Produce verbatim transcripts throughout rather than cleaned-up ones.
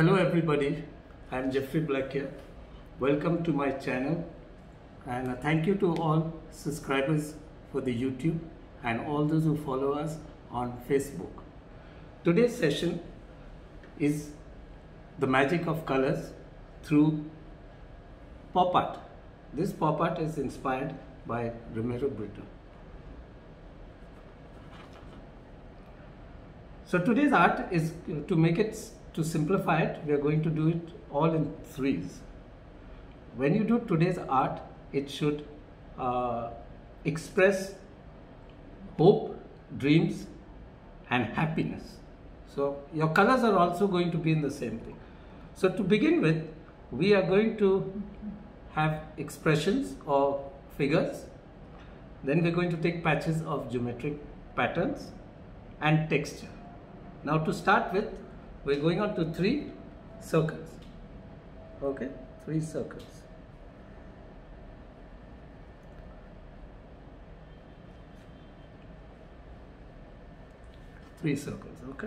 Hello everybody, I am Jeffrey Black here. Welcome to my channel and thank you to all subscribers for the YouTube and all those who follow us on Facebook. Today's session is the magic of colors through pop art. This pop art is inspired by Romero Britto. So today's art is, to make it, to simplify it, we are going to do it all in threes. When you do today's art, it should uh, express hope, dreams and happiness. So your colors are also going to be in the same thing. So to begin with, we are going to have expressions or figures. Then we're going to take patches of geometric patterns and texture. Now to start with, we're going on to three circles. Okay, three circles. Three circles, okay.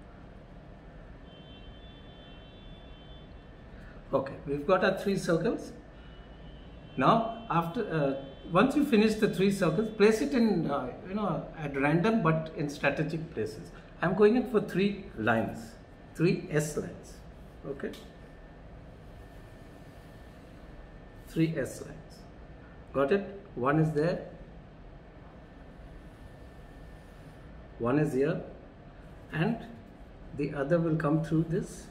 Okay, we've got our three circles. Now, after uh, once you finish the three circles, place it in uh, you know at random but in strategic places. I'm going in for three lines, three S lines. Okay, three S lines. Got it? One is there. One is here, and the other will come through this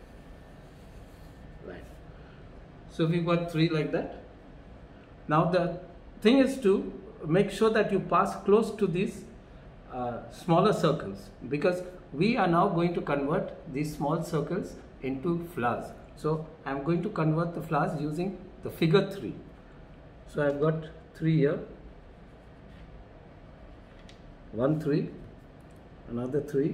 line. So we've got three like that. Now the thing is to make sure that you pass close to these uh, smaller circles, because we are now going to convert these small circles into flowers. So I'm going to convert the flowers using the figure three. So I've got three here, one three, another three,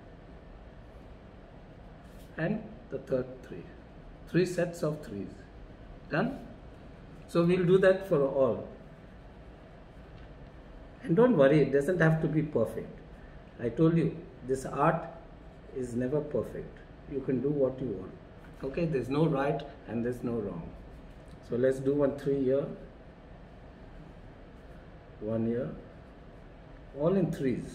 and the third three. Three sets of threes. Done? So we'll do that for all. And don't worry, it doesn't have to be perfect. I told you, this art is never perfect. You can do what you want. Okay, there's no right and there's no wrong. So let's do one three here, one here, all in threes.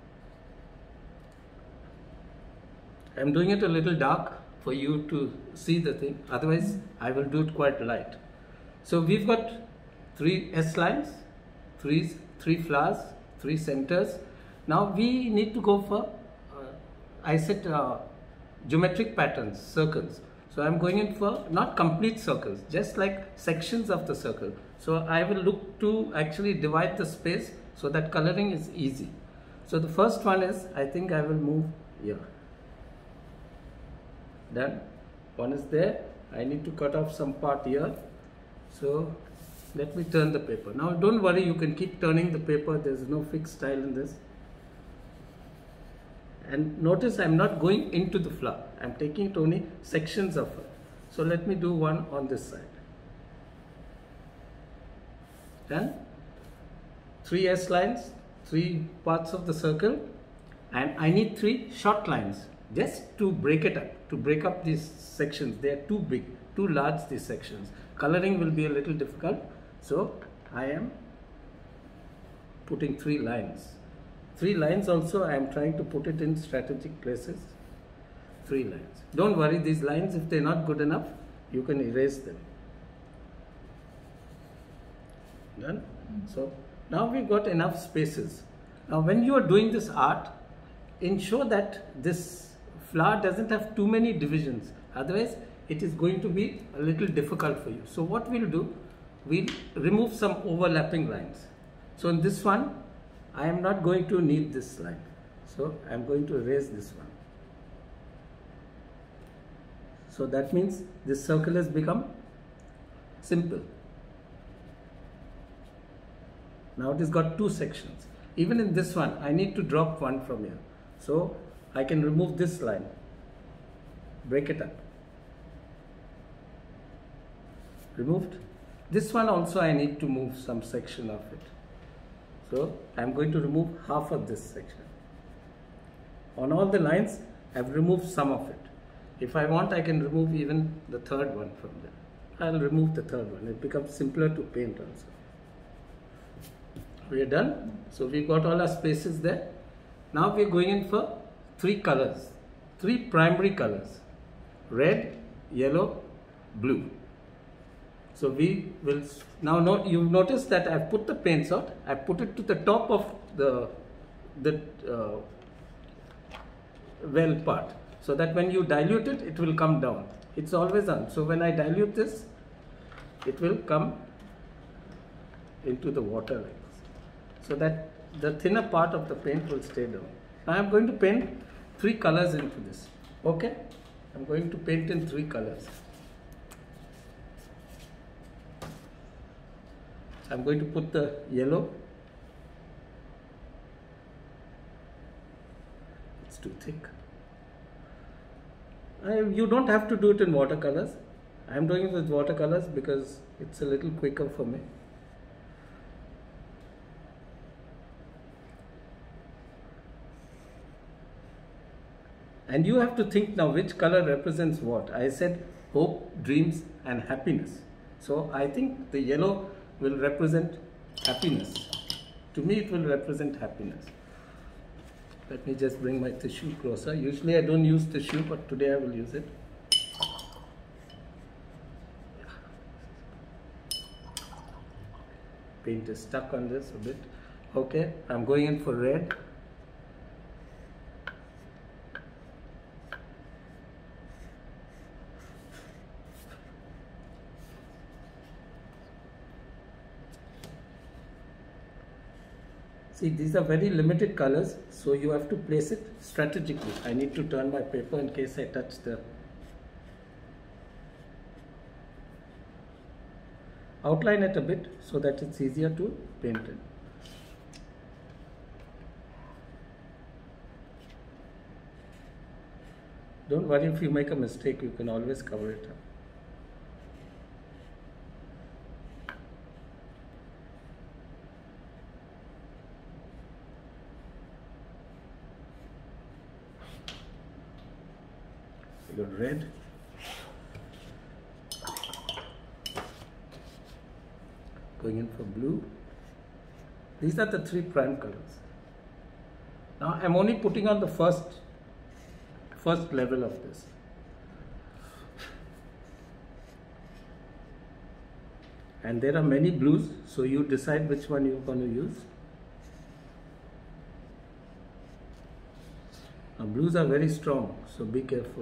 I'm doing it a little dark for you to see the thing, otherwise I will do it quite light. So we've got three S lines, threes, three flowers, three centers. Now we need to go for, uh, I said uh, geometric patterns, circles. So I'm going in for not complete circles, just like sections of the circle. So I will look to actually divide the space so that coloring is easy. So the first one is, I think I will move here. Done. One is there. I need to cut off some part here. So let me turn the paper. Now don't worry, you can keep turning the paper. There's no fixed style in this. And notice I'm not going into the flower. I'm taking only sections of it. So let me do one on this side. Done. Three S lines, three parts of the circle, and I need three short lines just to break it up, to break up these sections. They are too big, too large, these sections. Coloring will be a little difficult. So I am putting three lines. Three lines also I am trying to put it in strategic places. Three lines. Don't worry, these lines, if they're not good enough, you can erase them. Done? So now we've got enough spaces. Now when you are doing this art, ensure that this flower doesn't have too many divisions. Otherwise, it is going to be a little difficult for you. So what we'll do, we'll remove some overlapping lines. So in this one, I am not going to need this line. So I am going to erase this one. So that means this circle has become simple. Now it has got two sections. Even in this one, I need to drop one from here. So I can remove this line, break it up. Removed. This one also I need to move some section of it. So I am going to remove half of this section. On all the lines, I have removed some of it. If I want, I can remove even the third one from there. I'll remove the third one. It becomes simpler to paint also. We are done. So we got all our spaces there. Now we are going in for three colors, three primary colors: red, yellow, blue. So we will now note, you've noticed that I've put the paints out. I put it to the top of the the uh, well part, so that when you dilute it, it will come down. It's always on. So when I dilute this, it will come into the water like this, so that the thinner part of the paint will stay down. Now I'm going to paint three colors into this. Okay, I'm going to paint in three colors. I'm going to put the yellow. It's too thick. I, you don't have to do it in watercolors. I'm doing it with watercolors because it's a little quicker for me. And you have to think now which color represents what. I said hope, dreams and happiness. So I think the yellow will represent happiness. To me it will represent happiness. Let me just bring my tissue closer. Usually I don't use tissue, but today I will use it. Paint is stuck on this a bit. Okay, I'm going in for red. See, these are very limited colors, so you have to place it strategically. I need to turn my paper in case I touch the outline it a bit so that it's easier to paint it. Don't worry if you make a mistake, you can always cover it up. You got red. Going in for blue. These are the three prime colors. Now I'm only putting on the first first level of this. And there are many blues, so you decide which one you're going to use. Now blues are very strong, so be careful.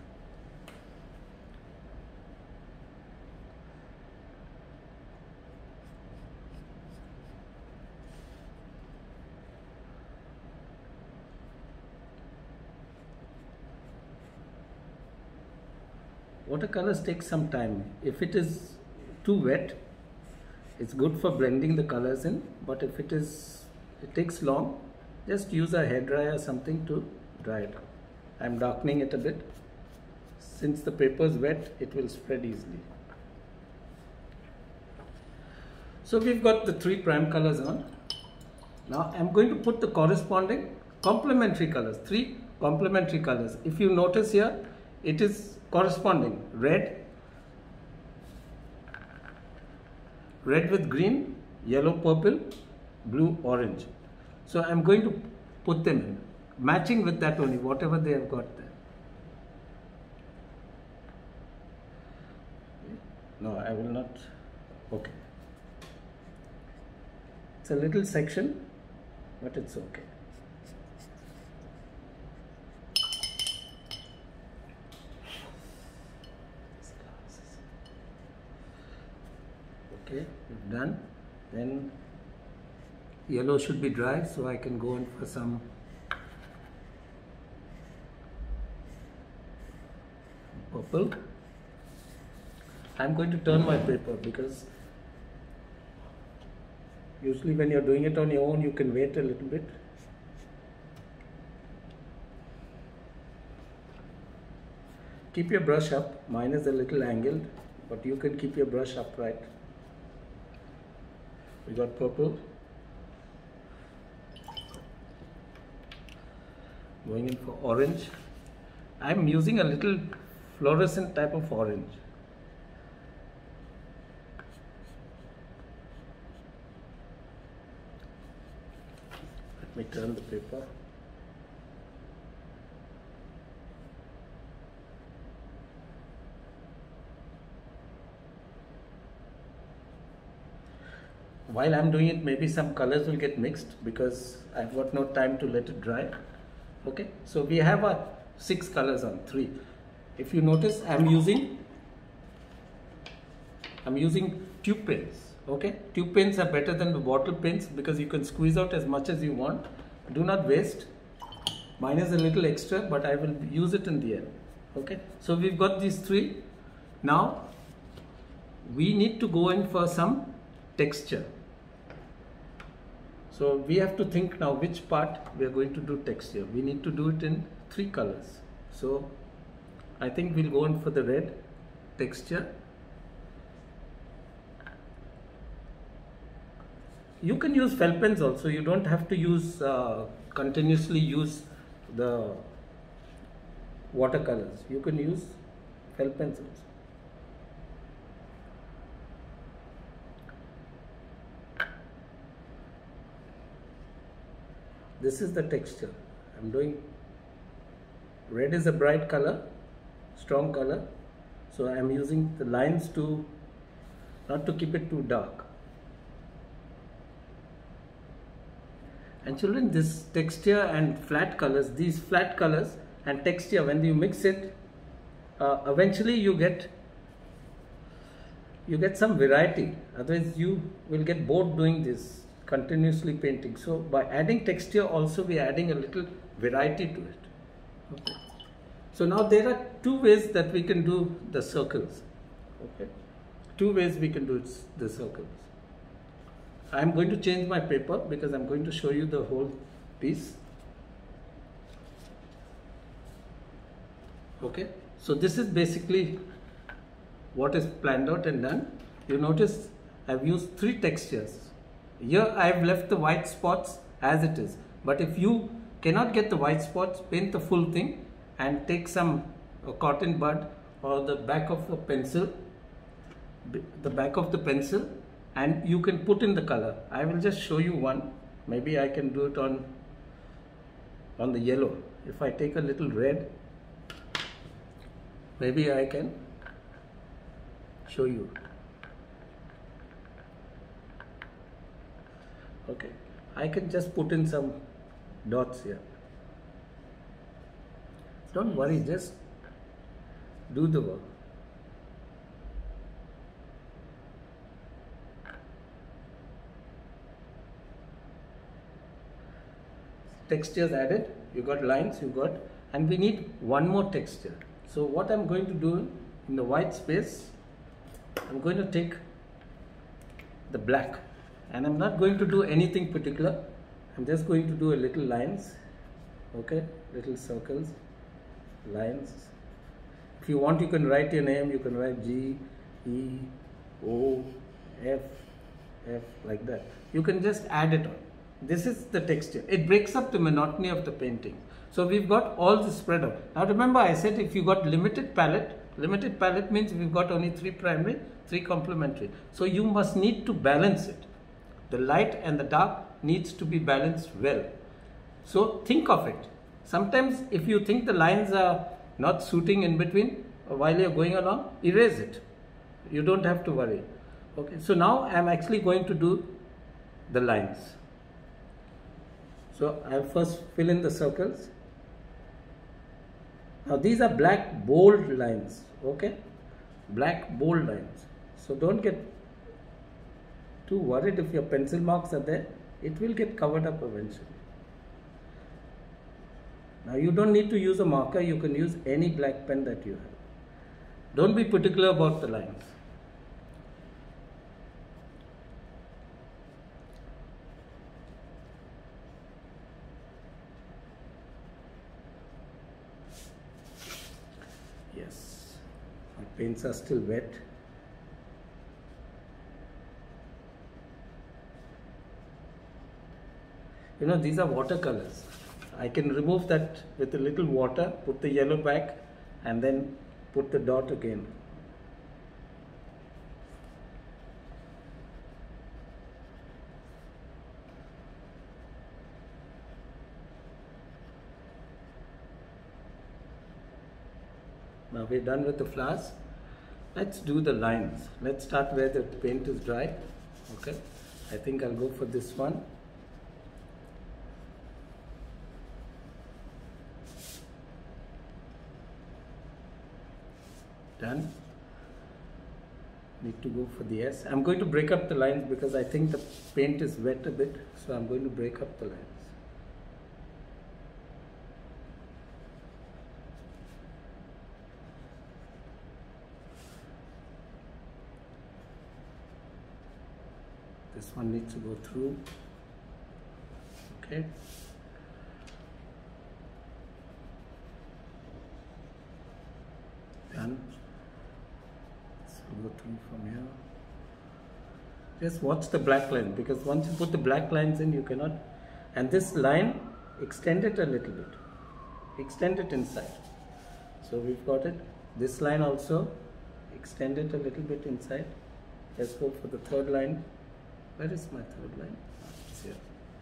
Watercolors take some time. If it is too wet, it's good for blending the colors in, but if it is, it takes long, just use a hairdryer or something to dry it out. I'm darkening it a bit. Since the paper is wet, it will spread easily. So we've got the three prime colors on. Now I'm going to put the corresponding complementary colors, three complementary colors. If you notice here, it is corresponding: red, red with green, yellow, purple, blue, orange. So I'm going to put them in, matching with that only, whatever they have got there. No, I will not. Okay. It's a little section, but it's okay. Okay, we've done. Then yellow should be dry, so I can go in for some purple. I'm going to turn my paper because usually when you're doing it on your own, you can wait a little bit. Keep your brush up. Mine is a little angled, but you can keep your brush upright. We got purple. Going in for orange. I'm using a little fluorescent type of orange. Let me turn the paper. While I'm doing it, maybe some colors will get mixed because I've got no time to let it dry. Okay, so we have a six colors on three. If you notice, I'm using I'm using tube pens. Okay, tube pens are better than the bottle pens because you can squeeze out as much as you want. Do not waste. Mine is a little extra, but I will use it in the end. Okay, so we've got these three. Now we need to go in for some texture. So we have to think now which part we are going to do texture. We need to do it in three colors. So I think we'll go in for the red texture. You can use felt pens also. You don't have to use uh, continuously use the watercolors. You can use felt pens also. This is the texture. I'm doing red is a bright color, strong color. So I'm using the lines to not to keep it too dark. And children, this texture and flat colors, these flat colors and texture, when you mix it, uh, eventually you get you get some variety. Otherwise, you will get bored doing this continuously painting. So by adding texture also we are adding a little variety to it. Okay. So now there are two ways that we can do the circles. Okay. Two ways we can do it, the circles. I am going to change my paper because I am going to show you the whole piece. Okay. So this is basically what is planned out and done. You notice I have used three textures. Here I have left the white spots as it is, but if you cannot get the white spots, paint the full thing and take some uh, cotton bud or the back of a pencil, the back of the pencil, and you can put in the color. I will just show you one. Maybe I can do it on on the yellow. If I take a little red, maybe I can show you. Okay, I can just put in some dots here. Don't worry, just do the work. Textures added, you got lines, you got, and we need one more texture. So what I'm going to do in the white space, I'm going to take the black. And I'm not going to do anything particular. I'm just going to do a little lines, okay, little circles, lines. If you want, you can write your name. You can write G, E, O, F, F, like that. You can just add it on. This is the texture. It breaks up the monotony of the painting. So we've got all this spread out. Now remember, I said if you got limited palette, limited palette means we've got only three primary, three complementary. So you must need to balance it. The light and the dark needs to be balanced well. So think of it. Sometimes if you think the lines are not suiting in between while you're going along, erase it. You don't have to worry. Okay. So now I'm actually going to do the lines. So I'll first fill in the circles. Now these are black bold lines. Okay. Black bold lines. So don't get too worried if your pencil marks are there. It will get covered up eventually. Now you don't need to use a marker. You can use any black pen that you have. Don't be particular about the lines. Yes, my paints are still wet. You know, these are watercolors. I can remove that with a little water, put the yellow back, and then put the dot again. Now we're done with the flowers. Let's do the lines. Let's start where the paint is dry. Okay, I think I'll go for this one. Done. Need to go for the S. I'm going to break up the lines because I think the paint is wet a bit, so I'm going to break up the lines. This one needs to go through. Okay. Done. So go through from here. Just watch the black line, because once you put the black lines in, you cannot. And this line, extend it a little bit. Extend it inside. So we've got it. This line also, extend it a little bit inside. Let's go for the third line. Where is my third line? It's here.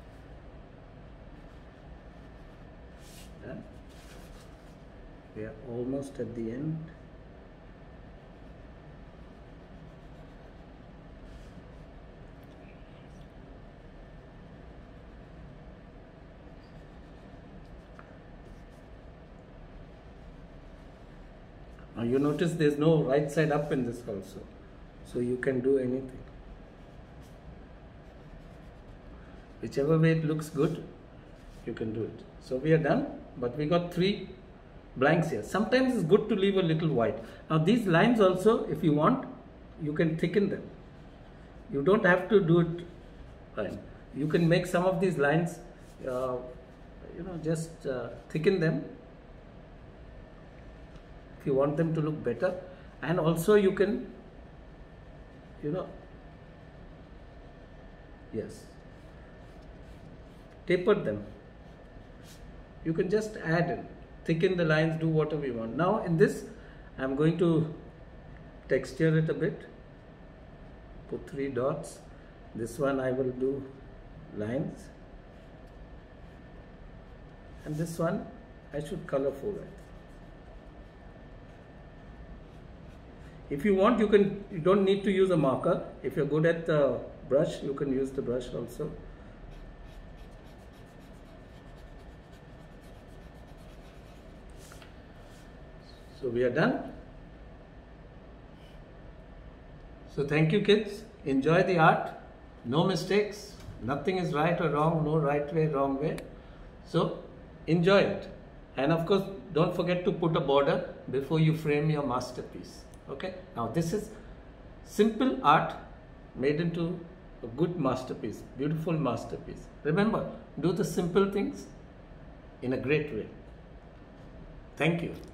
Done. We are almost at the end. Now you notice there's no right side up in this also. So you can do anything. Whichever way it looks good, you can do it. So we are done, but we got three blanks here. Sometimes it's good to leave a little white. Now these lines also, if you want, you can thicken them. You don't have to do it fine. You can make some of these lines, uh, you know, just uh, thicken them if you want them to look better. And also you can, you know, yes, taper them. You can just add in, thicken the lines, do whatever you want. Now in this, I'm going to texture it a bit, put three dots. This one I will do lines, and this one I should color for it. If you want, you can, you don't need to use a marker. If you're good at the brush, you can use the brush also. So we are done. So thank you kids. Enjoy the art. No mistakes. Nothing is right or wrong. No right way, wrong way. So enjoy it. And of course, don't forget to put a border before you frame your masterpiece. Okay. Now this is simple art made into a good masterpiece. Beautiful masterpiece. Remember, do the simple things in a great way. Thank you.